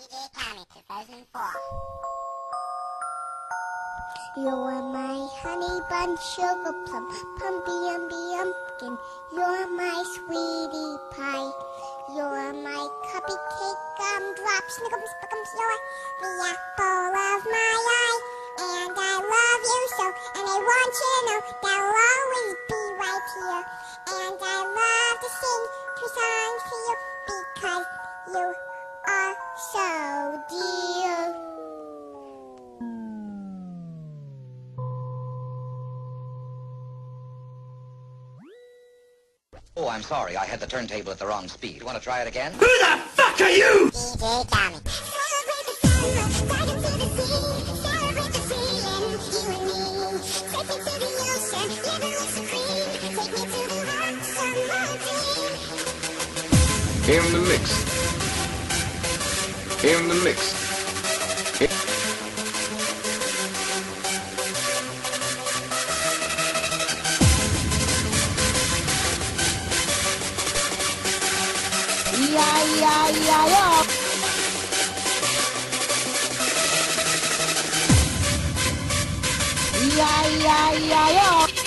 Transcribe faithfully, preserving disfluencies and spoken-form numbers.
You're my honey bun, sugar plum, pumpy umby umpkin. You're my sweetie pie. You're my cupcake gumdrop, snickums, spickums. You're the apple of my eye. And I love you so, and I want you to know that I'll always be right here. And I love to sing two songs to you because you are so dear. Oh, I'm sorry. I had the turntable at the wrong speed. You want to try it again? Who the fuck are you? D J Tommy. Celebrate the summer, dive into the sea. Celebrate the freedom, you and me. Take me to the ocean, never look so clean. Take me to the hot summer dream. In the mix. In the mix. Yeah, yeah, yeah, yeah. Yeah, yeah, yeah, yeah.